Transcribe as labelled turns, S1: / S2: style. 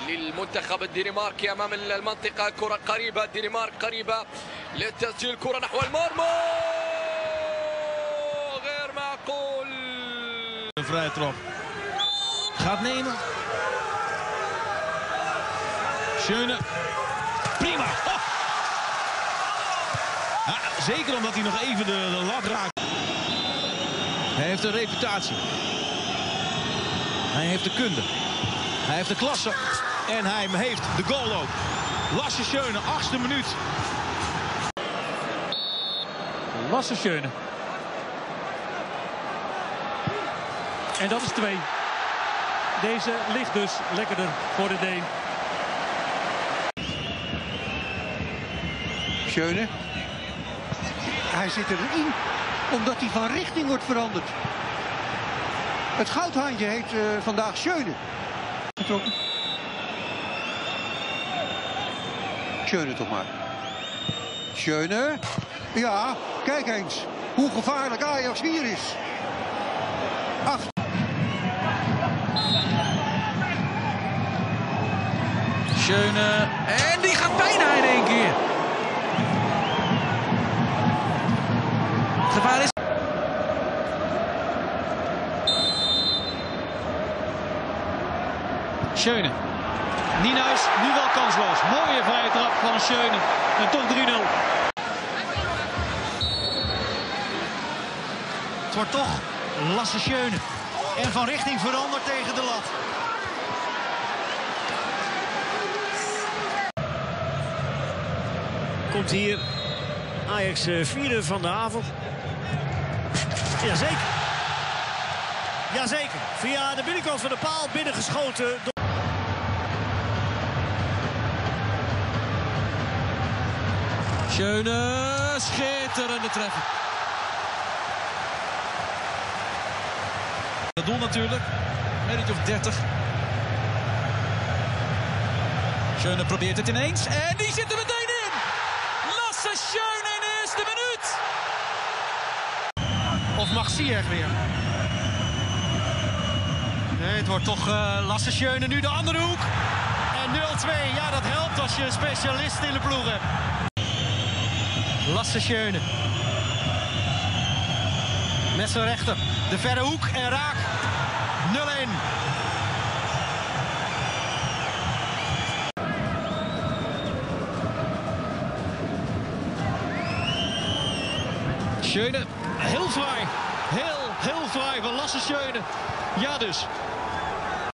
S1: للمنتخب الدنماركي أمام المنطقة. كرة قريبة، الدنمارك قريبة للتسجيل، كرة نحو المرمى، غير معقول.
S2: Een vrije trap. Gaat nemen. Schöne. Prima. Oh. Ja, zeker omdat hij nog even de lat raakt. Hij heeft een reputatie. Hij heeft de kunde. Hij heeft de klasse. En hij heeft de goal ook. Lasse Schöne, 8e minuut.
S3: Lasse Schöne. En dat is 2. Deze ligt dus lekkerder voor de Deen.
S4: Schöne. Hij zit erin omdat hij van richting wordt veranderd. Het goudhaantje heet vandaag Schöne. Getrokken. Schöne toch maar. Schöne. Ja, kijk eens hoe gevaarlijk Ajax hier is. 8.
S2: Schöne. En die gaat bijna in één keer. Gevaar is. Schöne. Nienhuis, nu wel kansloos. Mooie vrije trap van Schöne. En toch 3-0.
S5: Het wordt toch Lasse Schöne. En van richting veranderd tegen de lat.
S6: Komt hier Ajax vierde van de avond. Jazeker. Jazeker. Via de binnenkant van de paal binnengeschoten.
S2: Schöne, schitterende treffer. Dat doel natuurlijk. Minuutje of 30. Schöne probeert het ineens. En die zit er meteen in. Lasse Schöne in de eerste minuut.
S5: Of mag Ziyech weer? Nee, het wordt toch Lasse Schöne. Nu de andere hoek. En 0-2. Ja, dat helpt als je een specialist in de ploeg hebt. Lasse Schöne. Met zijn rechter. De verre hoek en raak. 0-1.
S2: Schöne, heel fraai. Heel fraai van Lasse Schöne. Ja dus.